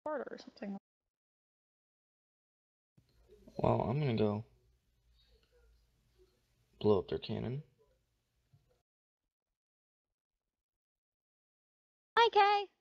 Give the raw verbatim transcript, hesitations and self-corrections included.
Sparta or something. Well, I'm gonna go blow up their cannon. Hi, Kay.